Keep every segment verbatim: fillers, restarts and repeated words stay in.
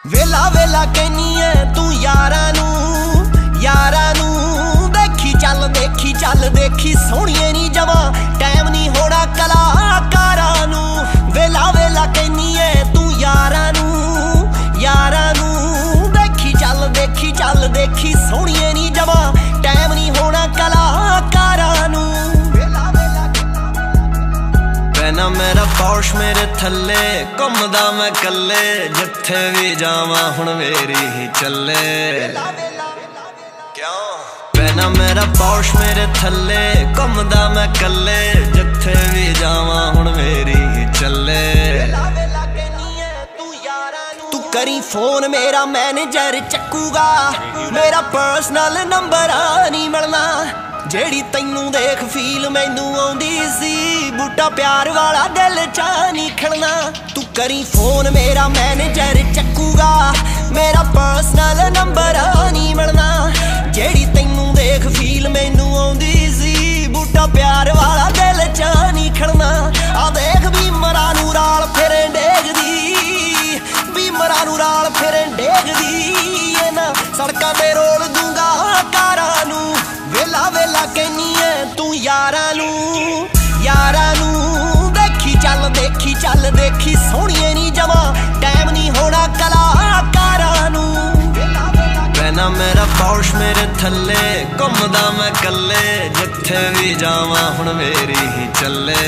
वेला वेला कहनी है तू यारा नू यारा नू देखी चल देखी चल देखी सोहणिए नी जवा टाइम नी होना कलाकारा नू। वेला वेला कहनी है तू यारा नू यारा नू देखी चल देखी चल देखी सोहणिए नी जवा टाइम नी होना कलाकारा नू। पहना मेरा पौश मेरे थल्ले घुमदा मैं कल्ले जिथे भी जावां हुण मेरी ही चले। क्यों पहना मेरा पौश मेरे थल्ले घुमदा मैं कल्ले जिथे भी जावां हुण मेरी ही चले। तू करी फोन मेरा मैनेजर चक्कूगा मेरा पर्सनल नंबर नहीं मिलना। जेड़ी तैनू देख फील मैनू आउंदी सी बूटा प्यार वाला दिल चा नहीं खड़ना। तू करी फोन मेरा मैनेजर चक्कूगा मेरा पर्सनल नंबर नहीं मिलना। जेड़ी तैनू देख फील मैनू आउंदी सी बूटा प्यार वाला दिल चा नहीं खड़ना। आ देख भी मरा नू राल फिर डेगदी भी मरा नू राल फिर डेगदी ना सड़कां ते रोल दूंगा कारा नू। वेला वेला कहनी है तू यारा नू यारा नू देखी चल देखी चल देखी सोहणिए नी जवा टाइम नी होना कलाकारा नू। पहना मेरा पौश मेरे थल्ले घुमदा मैं कल्ले जिथे भी जावां हुण मेरी ही चले।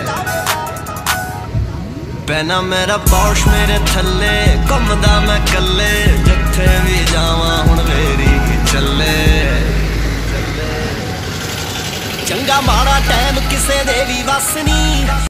पहना मेरा पौश मेरे थल्ले घुमदा मैं कल्ले जिथे भी जावां हुण मेरी ही चले। चंगा माड़ा टाइम किसे दे भी वस नी।